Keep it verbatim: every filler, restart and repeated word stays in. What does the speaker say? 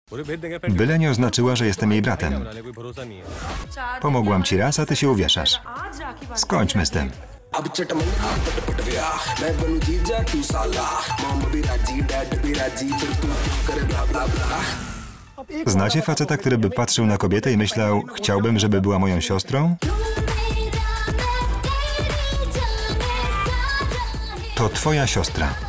Byle nie oznaczyła, że jestem jej bratem. Pomogłam ci raz, a ty się uwieszasz. Skończmy z tym. Znacie faceta, który by patrzył na kobietę i myślał, chciałbym, żeby była moją siostrą? To twoja siostra.